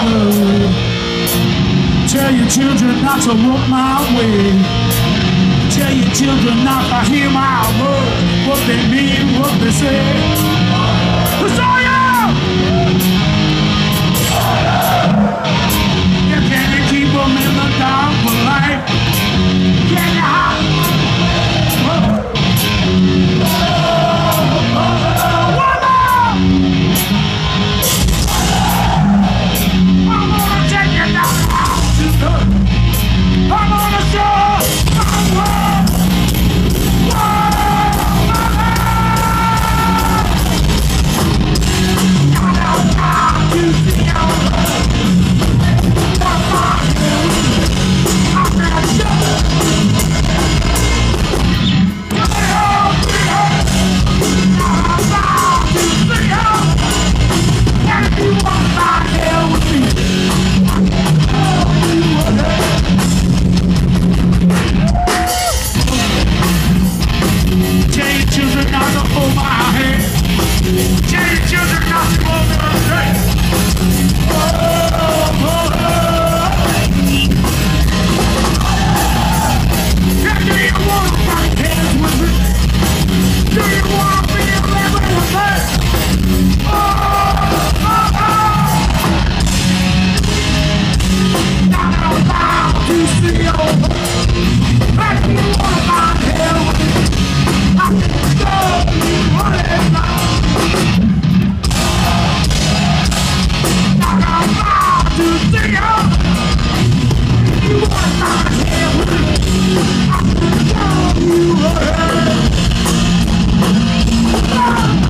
father. Tell your children not to walk my way. Tell your children not to hear my words, what they mean, what they say. Messiah! You can't keep them in the dark for life. Can you hide? I'm gonna take you down the house to the. I'm gonna show my world. You